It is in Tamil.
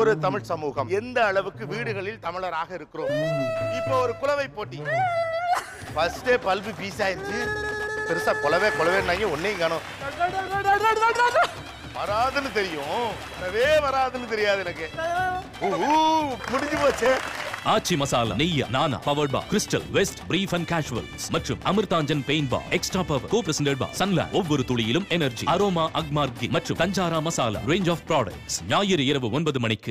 ஒரு தமிழ் சமூகம் எந்த அளவுக்கு வீடுகளில் தமிழராக இருக்கிறோம். இப்போ ஒரு குலவை போட்டி. ஃபர்ஸ்டே பல்பு பீஸ் ஆயிடுச்சு. பெருசா குலவேன்னாங்க ஒன்னையும் காணோம். வராதுன்னு தெரியும், வராதுன்னு தெரியாது எனக்கு. முடிஞ்சு போச்சு. ஆச்சி மசாலா, நெய்யா நானா, powered by Crystal, vest brief and casuals மற்றும் Amrutanjan pain bar, extra power, co-presented by Sunlight. ஒவ்வொரு துளியிலும் எனர்ஜி. அரோமா அக்மார்கி மற்றும் தஞ்சாரா மசாலா ரேஞ்ச் ஆஃப் ப்ராடக்ட்ஸ். ஞாயிறு இரவு 9 மணிக்கு.